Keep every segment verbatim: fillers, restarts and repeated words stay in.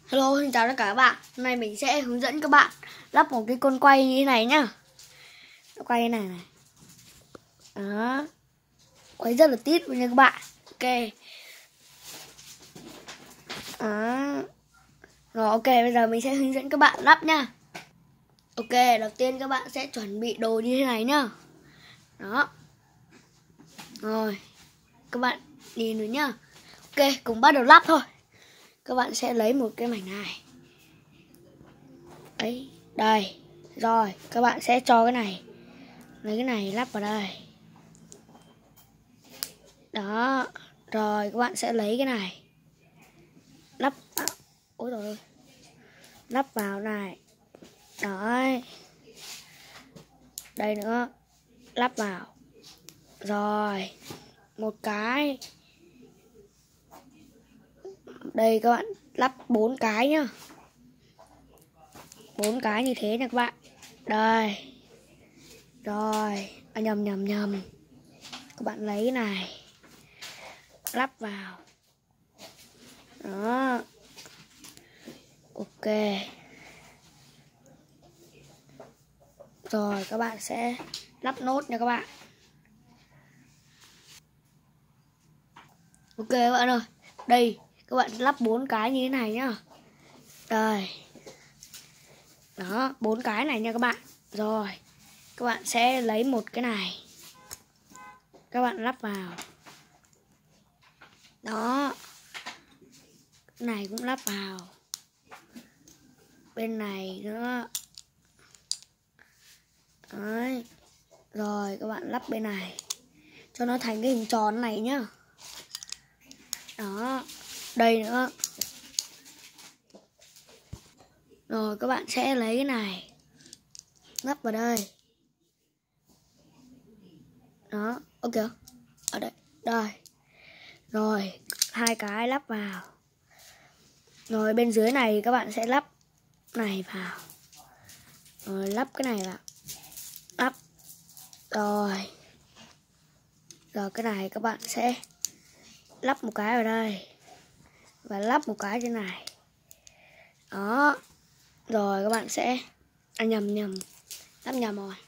Hello, xin chào tất cả các bạn. Hôm nay mình sẽ hướng dẫn các bạn lắp một cái con quay như thế này nhá. Quay như này này. Đó. Quay rất là tít luôn nha các bạn. Ok. Đó. Rồi ok, bây giờ mình sẽ hướng dẫn các bạn lắp nhá. Ok, đầu tiên các bạn sẽ chuẩn bị đồ như thế này nhá. Đó. Rồi. Các bạn nhìn rồi nhá. Ok, cùng bắt đầu lắp thôi. Các bạn sẽ lấy một cái mảnh này. Đấy, đây. Rồi, các bạn sẽ cho cái này, lấy cái này lắp vào đây. Đó. Rồi các bạn sẽ lấy cái này lắp vào. Ôi trời ơi. Lắp vào này. Đấy. Đây nữa. Lắp vào. Rồi. Một cái. Đây các bạn lắp bốn cái nhá. Bốn cái như thế nha các bạn. Đây. Rồi. À, nhầm nhầm nhầm. Các bạn lấy cái này lắp vào. Đó. Ok. Rồi các bạn sẽ lắp nốt nha các bạn. Ok các bạn ơi. Đây, các bạn lắp bốn cái như thế này nhá. Đây. Đó, bốn cái này nha các bạn. Rồi, các bạn sẽ lấy một cái này. Các bạn lắp vào. Đó. Cái này cũng lắp vào. Bên này nữa. Đấy. Rồi các bạn lắp bên này cho nó thành cái hình tròn này nhá. Đó. Đây nữa. Rồi các bạn sẽ lấy cái này lắp vào đây. Đó. Ok. Ở đây. Đây. Rồi. Hai cái lắp vào. Rồi bên dưới này các bạn sẽ lắp này vào. Rồi lắp cái này vào. Lắp. Rồi. Rồi cái này các bạn sẽ lắp một cái vào đây. Và lắp một cái trên này. Đó. Rồi các bạn sẽ à, nhầm nhầm lắp nhầm rồi.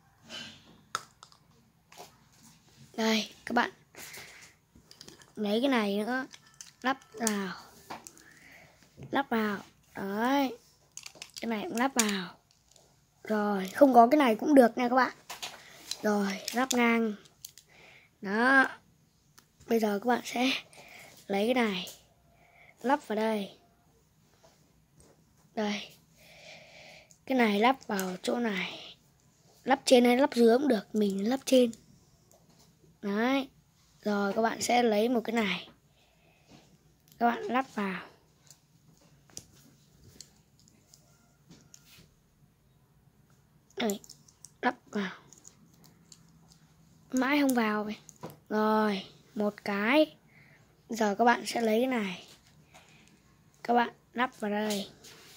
Đây các bạn lấy cái này nữa lắp vào. Lắp vào. Đấy. Cái này cũng lắp vào. Rồi không có cái này cũng được nha các bạn. Rồi lắp ngang. Đó. Bây giờ các bạn sẽ lấy cái này lắp vào đây. Đây. Cái này lắp vào chỗ này. Lắp trên hay lắp dưới cũng được. Mình lắp trên. Đấy. Rồi các bạn sẽ lấy một cái này. Các bạn lắp vào. Đây. Lắp vào. Mãi không vào vậy. Rồi. Một cái. Giờ các bạn sẽ lấy cái này. Các bạn lắp vào đây.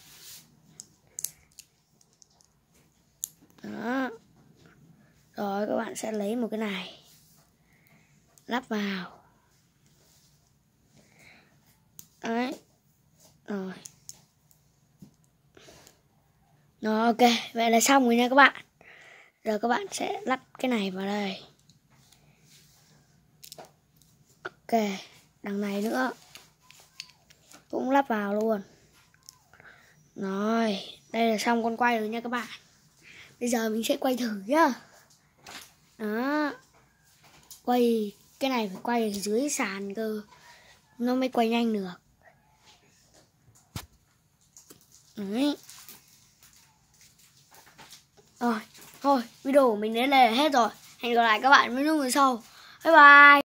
Đó. Rồi các bạn sẽ lấy một cái này lắp vào. Đấy. Rồi. Rồi ok. Vậy là xong rồi nha các bạn. Giờ các bạn sẽ lắp cái này vào đây. Ok. Đằng này nữa cũng lắp vào luôn. Rồi. Đây là xong con quay rồi nha các bạn. Bây giờ mình sẽ quay thử nhá. Đó. Quay. Cái này phải quay ở dưới sàn cơ, nó mới quay nhanh được. Đấy. Rồi. Thôi video của mình đến đây là hết rồi. Hẹn gặp lại các bạn với những video sau. Bye bye.